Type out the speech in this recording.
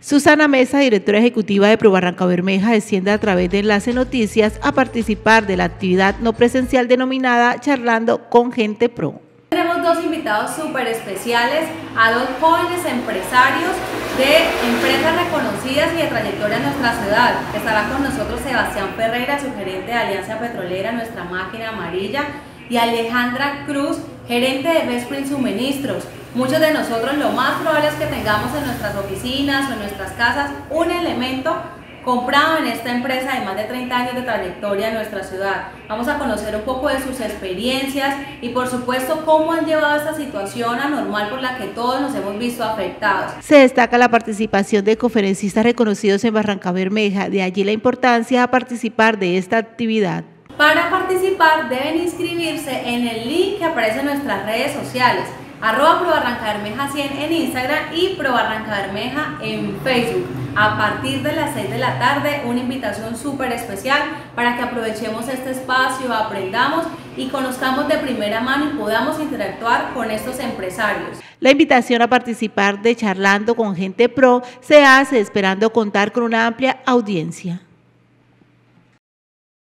Susana Mesa, directora ejecutiva de ProBarrancaBermeja, desciende a través de Enlace Noticias a participar de la actividad no presencial denominada Charlando con Gente Pro. Tenemos dos invitados súper especiales, a dos jóvenes empresarios de empresas reconocidas y de trayectoria en nuestra ciudad. Estará con nosotros Sebastián Ferreira, su gerente de Alianza Petrolera, Nuestra Máquina Amarilla, y Alejandra Cruz, gerente de Bestprint Suministros. Muchos de nosotros lo más probable es que tengamos en nuestras oficinas o en nuestras casas un elemento comprado en esta empresa de más de 30 años de trayectoria en nuestra ciudad. Vamos a conocer un poco de sus experiencias y por supuesto cómo han llevado esta situación anormal por la que todos nos hemos visto afectados. Se destaca la participación de conferencistas reconocidos en Barrancabermeja, de allí la importancia de participar de esta actividad. Para participar deben inscribirse en el link que aparece en nuestras redes sociales, @ProBarrancaBermeja 100 en Instagram y ProBarrancaBermeja en Facebook. A partir de las 6 de la tarde, una invitación súper especial para que aprovechemos este espacio, aprendamos y conozcamos de primera mano y podamos interactuar con estos empresarios. La invitación a participar de Charlando con Gente Pro se hace esperando contar con una amplia audiencia.